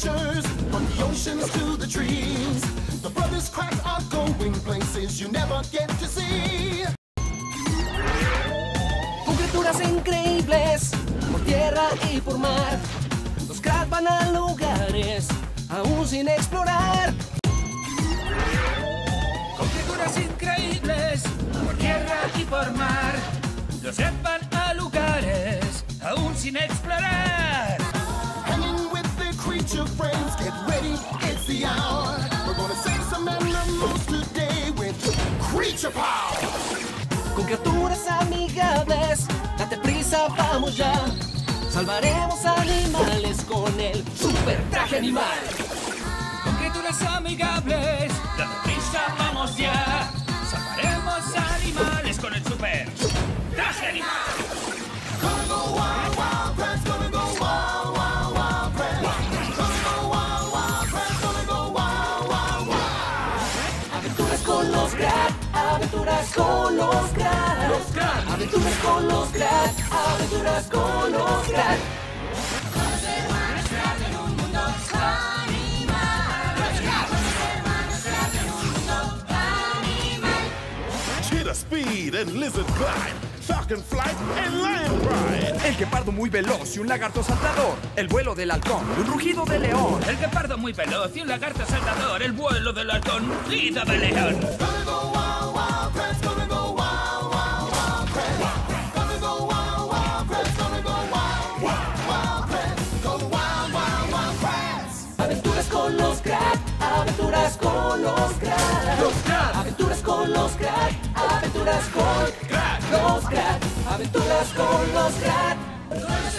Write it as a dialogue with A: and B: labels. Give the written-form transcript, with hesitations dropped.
A: adventures, from the oceans to the trees. The brothers Kratt are going places you never get to see.
B: Con criaturas increíbles, por tierra y por mar, los Kratt van a lugares aún sin explorar.
C: Con criaturas increíbles, por tierra y por mar, los Kratt van a lugares aún sin explorar.
A: Hanging with their creature friends, get ready, it's the hour. We're gonna save some animals today with Creature Power.
B: Con criaturas amigables, date prisa, vamos ya. Salvaremos animales con el super traje animal.
C: Con criaturas amigables, date prisa, vamos ya. Salvaremos animales con el super traje animal.
A: Gonna go wild, wild, Kratt's gonna go wild, wild, wild, Kratt. Gonna go wild, wild, Kratt's gonna go wild, wild, wild.
B: Aventuras con los Kratt, aventuras con los Kratt.
C: Los Kratt.
B: Aventuras con los Kratt, aventuras con los Kratt.
D: Con los hermanos Kratt en un mundo animal. Con los hermanos Kratt en un mundo animal.
E: Cheetah speed and lizard climb, falcon flight and lion ride.
F: El guepardo muy veloz y un lagarto saltador. El vuelo del halcón y un rugido de león.
C: El guepardo muy veloz y un lagarto saltador. El vuelo del halcón, rugido de león.
A: Gonna go wild, wild, Kratt's gonna go wild, wild, wild, Kratt. Gonna go wild, wild, Kratt's gonna go wild, wild, wild, Kratt. Go wild, wild, wild, Kratt.
B: Aventuras con los Kratt, aventuras con los Kratt.
C: Los Kratt.
B: Aventuras con los Kratt, aventuras con
C: Kratt.
B: los Kratt. Aventuras con los Kratt.
D: Con los